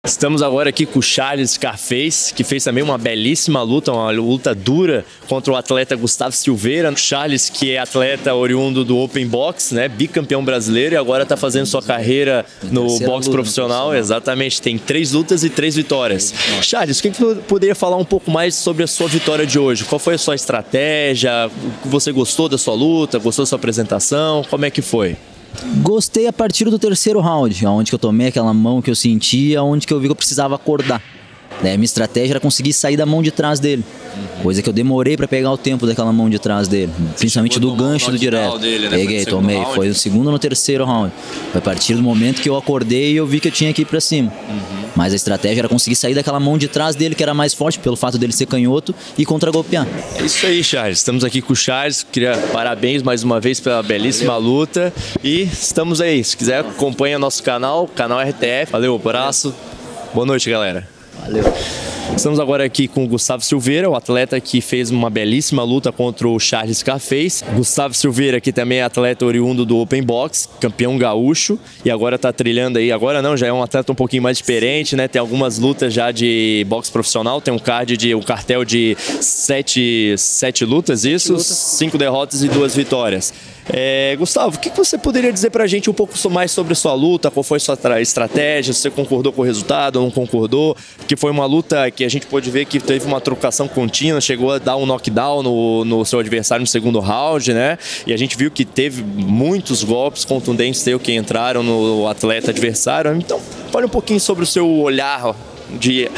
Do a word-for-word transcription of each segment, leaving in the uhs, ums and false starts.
Estamos agora aqui com o Charles Scarface, que fez também uma belíssima luta, uma luta dura contra o atleta Gustavo Silveira. Charles, que é atleta oriundo do Open Box, né, bicampeão brasileiro, e agora está fazendo sua carreira no boxe profissional. Exatamente, tem três lutas e três vitórias. Charles, o que você poderia falar um pouco mais sobre a sua vitória de hoje? Qual foi a sua estratégia? Você gostou da sua luta? Gostou da sua apresentação? Como é que foi? Gostei a partir do terceiro round, onde que eu tomei aquela mão que eu sentia, onde que eu vi que eu precisava acordar. Daí a minha estratégia era conseguir sair da mão de trás dele, coisa que eu demorei para pegar o tempo daquela mão de trás dele, principalmente do gancho do direto. Dele, né? Peguei, tomei, round. Foi o segundo no terceiro round. Foi a partir do momento que eu acordei e eu vi que eu tinha que ir para cima. Uhum. Mas a estratégia era conseguir sair daquela mão de trás dele, que era mais forte pelo fato dele ser canhoto, e contra-golpear. É isso aí, Charles. Estamos aqui com o Charles. Queria parabéns mais uma vez pela belíssima Valeu. luta. E estamos aí. Se quiser, acompanha nosso canal, canal R T F. Valeu, abraço. Boa noite, galera. Valeu. Estamos agora aqui com o Gustavo Silveira, o atleta que fez uma belíssima luta contra o Charles Scarface. Gustavo Silveira, que também é atleta oriundo do Open Box, campeão gaúcho, e agora está trilhando aí, agora não, já é um atleta um pouquinho mais diferente, né? Tem algumas lutas já de boxe profissional, tem um card de um cartel de sete, sete lutas, isso? Lutas. Cinco derrotas e duas vitórias. É, Gustavo, o que você poderia dizer pra gente um pouco mais sobre a sua luta? Qual foi a sua estratégia? Se você concordou com o resultado ou não concordou? Porque foi uma luta que a gente pôde ver que teve uma trocação contínua, chegou a dar um knockdown no, no seu adversário no segundo round, né? E a gente viu que teve muitos golpes contundentes seu que entraram no atleta adversário. Então, fale um pouquinho sobre o seu olhar de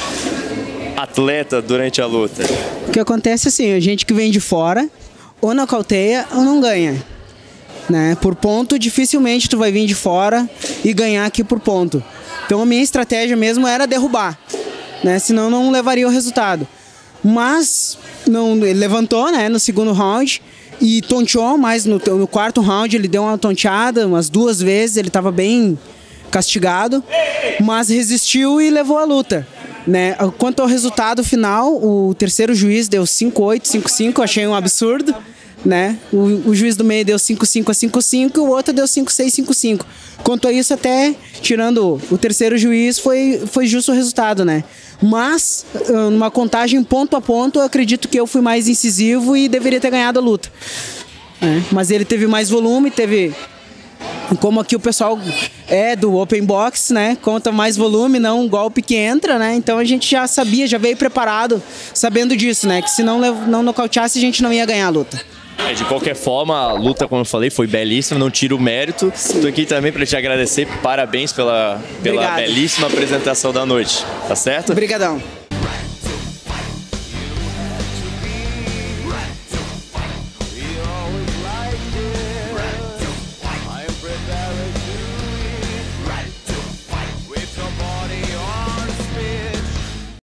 atleta durante a luta. O que acontece é assim, a gente que vem de fora, ou nocauteia ou não ganha. Né? Por ponto, dificilmente tu vai vir de fora e ganhar aqui por ponto. Então a minha estratégia mesmo era derrubar, né? Senão não levaria o resultado. Mas não, ele levantou, né, no segundo round e tonteou, mas no, no quarto round ele deu uma tonteada umas duas vezes, ele estava bem castigado, mas resistiu e levou a luta. Né? Quanto ao resultado final, o terceiro juiz deu cinco oito, cinco cinco, achei um absurdo. Né? O, o juiz do meio deu cinco cinco a cinco cinco e o outro deu cinco seis, cinco cinco. Quanto a isso, até tirando o terceiro juiz, foi, foi justo o resultado, né? Mas, numa contagem ponto a ponto, eu acredito que eu fui mais incisivo e deveria ter ganhado a luta. Né? Mas ele teve mais volume, teve... Como aqui o pessoal é do Open Box, né? Conta mais volume, não um golpe que entra, né? Então a gente já sabia, já veio preparado, sabendo disso, né? Que se não, não nocauteasse, a gente não ia ganhar a luta. É, de qualquer forma, a luta, como eu falei, foi belíssima, não tiro o mérito. Estou aqui também para te agradecer, parabéns pela, pela belíssima apresentação da noite, tá certo? Obrigadão.